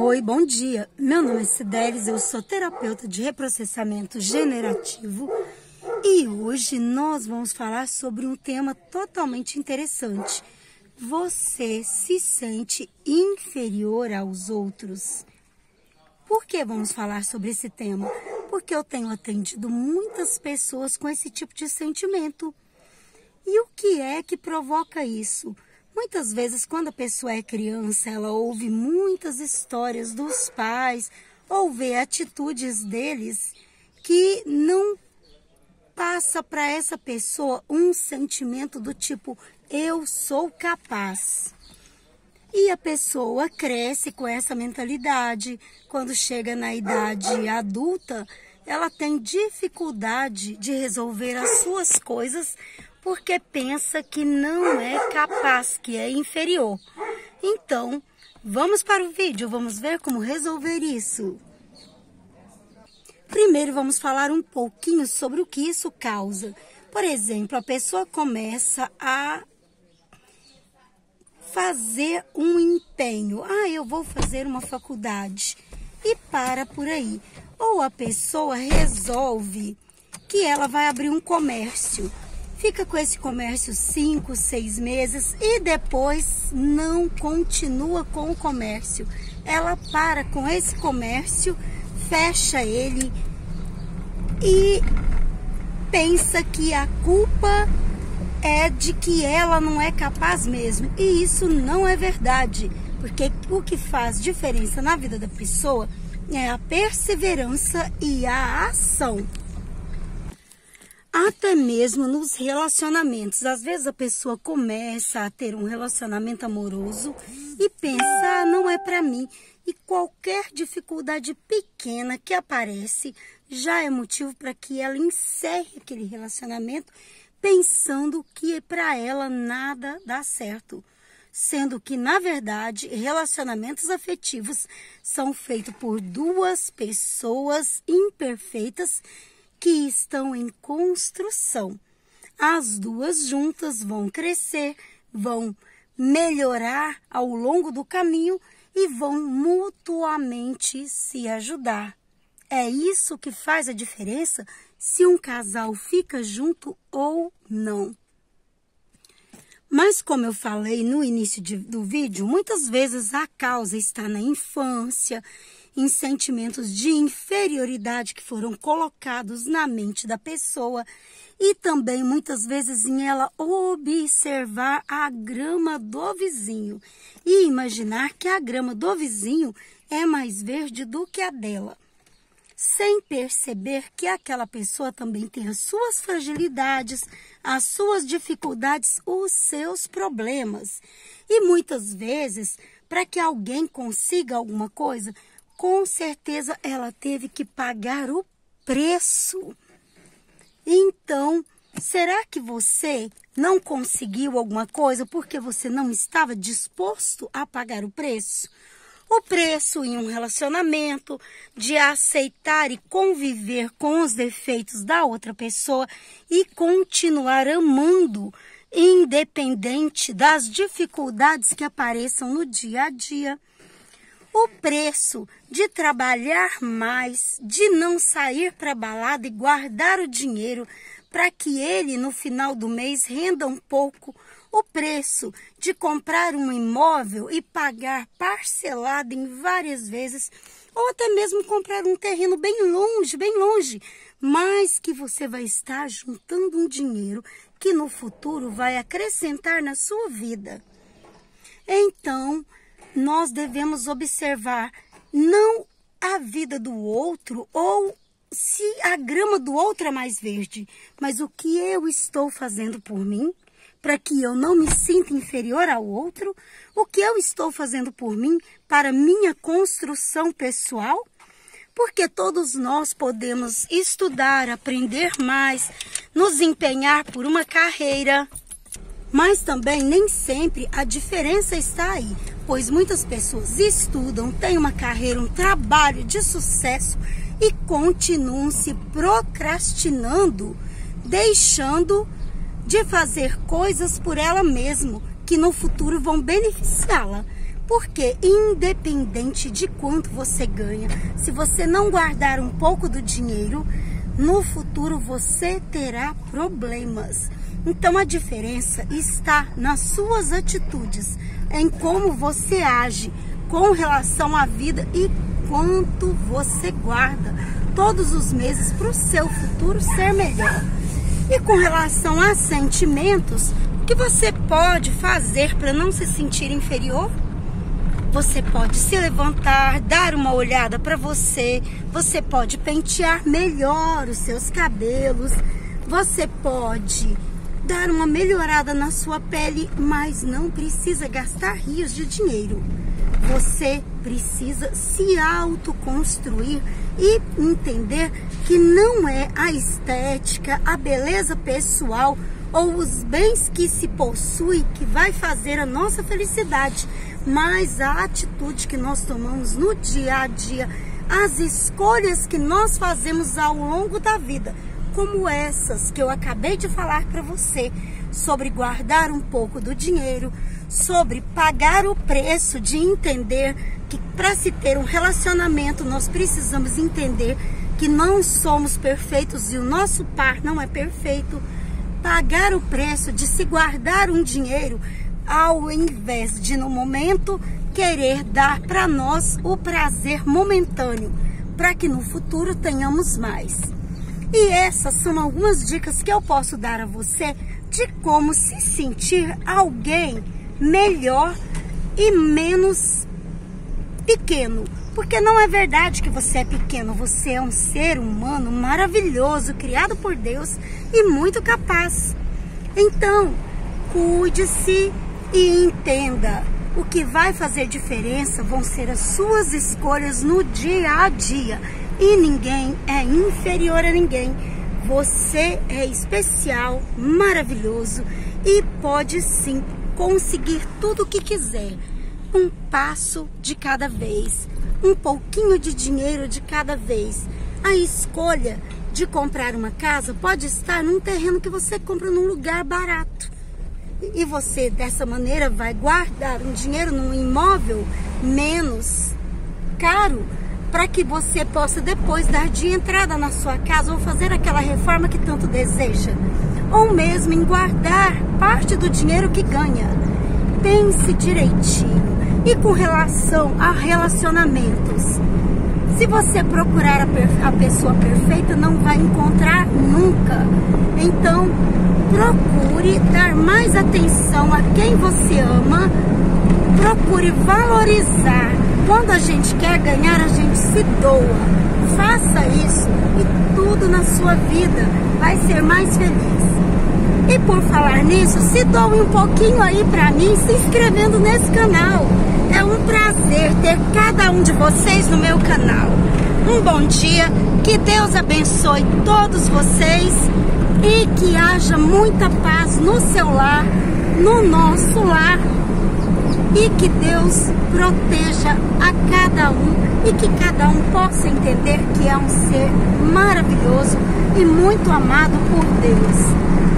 Oi, bom dia. Meu nome é Cidelis, eu sou terapeuta de reprocessamento generativo e hoje nós vamos falar sobre um tema totalmente interessante. Você se sente inferior aos outros? Por que vamos falar sobre esse tema? Porque eu tenho atendido muitas pessoas com esse tipo de sentimento. E o que é que provoca isso? Muitas vezes, quando a pessoa é criança, ela ouve muitas histórias dos pais ou vê atitudes deles que não passa para essa pessoa um sentimento do tipo, eu sou capaz. E a pessoa cresce com essa mentalidade. Quando chega na idade adulta, ela tem dificuldade de resolver as suas coisas porque pensa que não é capaz, que é inferior. Então, vamos para o vídeo, vamos ver como resolver isso. Primeiro, vamos falar um pouquinho sobre o que isso causa. Por exemplo, a pessoa começa a fazer um empenho. Eu vou fazer uma faculdade. E para por aí. Ou a pessoa resolve que ela vai abrir um comércio. Fica com esse comércio 5, 6 meses e depois não continua com o comércio. Ela para com esse comércio, fecha ele e pensa que a culpa é de que ela não é capaz mesmo. E isso não é verdade, porque o que faz diferença na vida da pessoa é a perseverança e a ação. Até mesmo nos relacionamentos. Às vezes a pessoa começa a ter um relacionamento amoroso e pensa, não é para mim. E qualquer dificuldade pequena que aparece já é motivo para que ela encerre aquele relacionamento pensando que para ela nada dá certo. Sendo que, na verdade, relacionamentos afetivos são feitos por duas pessoas imperfeitas que estão em construção. As duas juntas vão crescer, vão melhorar ao longo do caminho e vão mutuamente se ajudar. É isso que faz a diferença se um casal fica junto ou não. Mas como eu falei no início do vídeo, muitas vezes a causa está na infância, em sentimentos de inferioridade que foram colocados na mente da pessoa e também muitas vezes em ela observar a grama do vizinho e imaginar que a grama do vizinho é mais verde do que a dela, sem perceber que aquela pessoa também tem as suas fragilidades, as suas dificuldades, os seus problemas. E muitas vezes, para que alguém consiga alguma coisa, com certeza ela teve que pagar o preço. Então, será que você não conseguiu alguma coisa porque você não estava disposto a pagar o preço? O preço em um relacionamento, de aceitar e conviver com os defeitos da outra pessoa e continuar amando, independente das dificuldades que apareçam no dia a dia. O preço de trabalhar mais, de não sair para a balada e guardar o dinheiro para que ele no final do mês renda um pouco. O preço de comprar um imóvel e pagar parcelado em várias vezes, ou até mesmo comprar um terreno bem longe, mas que você vai estar juntando um dinheiro que no futuro vai acrescentar na sua vida. Então, nós devemos observar não a vida do outro ou se a grama do outro é mais verde, mas o que eu estou fazendo por mim, para que eu não me sinta inferior ao outro, o que eu estou fazendo por mim para minha construção pessoal, porque todos nós podemos estudar, aprender mais, nos empenhar por uma carreira, mas também nem sempre a diferença está aí, pois muitas pessoas estudam, têm uma carreira, um trabalho de sucesso e continuam se procrastinando, deixando de fazer coisas por ela mesma, que no futuro vão beneficiá-la. Porque independente de quanto você ganha, se você não guardar um pouco do dinheiro, no futuro você terá problemas. Então a diferença está nas suas atitudes, em como você age com relação à vida e quanto você guarda todos os meses para o seu futuro ser melhor. E com relação a sentimentos, o que você pode fazer para não se sentir inferior? Você pode se levantar, dar uma olhada para você, você pode pentear melhor os seus cabelos, você pode dar uma melhorada na sua pele, mas não precisa gastar rios de dinheiro. Você precisa se autoconstruir e entender que não é a estética, a beleza pessoal ou os bens que se possui que vai fazer a nossa felicidade, mas a atitude que nós tomamos no dia a dia, as escolhas que nós fazemos ao longo da vida, como essas que eu acabei de falar para você, sobre guardar um pouco do dinheiro, sobre pagar o preço de entender que para se ter um relacionamento nós precisamos entender que não somos perfeitos e o nosso par não é perfeito, pagar o preço de se guardar um dinheiro ao invés de no momento querer dar para nós o prazer momentâneo, para que no futuro tenhamos mais. E essas são algumas dicas que eu posso dar a você de como se sentir alguém melhor e menos pequeno. Porque não é verdade que você é pequeno, você é um ser humano maravilhoso, criado por Deus e muito capaz. Então, cuide-se e entenda, o que vai fazer diferença vão ser as suas escolhas no dia a dia. E ninguém é inferior a ninguém. Você é especial, maravilhoso e pode sim conseguir tudo o que quiser. Um passo de cada vez, um pouquinho de dinheiro de cada vez. A escolha de comprar uma casa pode estar num terreno que você compra num lugar barato. E você, dessa maneira, vai guardar um dinheiro num imóvel menos caro, para que você possa depois dar de entrada na sua casa ou fazer aquela reforma que tanto deseja. Ou mesmo em guardar parte do dinheiro que ganha. Pense direitinho. E com relação a relacionamentos, se você procurar a pessoa perfeita, não vai encontrar nunca. Então, procure dar mais atenção a quem você ama, procure valorizar. Quando a gente quer ganhar, a gente se doa. Faça isso e tudo na sua vida vai ser mais feliz. E por falar nisso, se doe um pouquinho aí pra mim, se inscrevendo nesse canal. É um prazer ter cada um de vocês no meu canal. Um bom dia, que Deus abençoe todos vocês e que haja muita paz no seu lar, no nosso lar. E que Deus proteja a cada um e que cada um possa entender que é um ser maravilhoso e muito amado por Deus.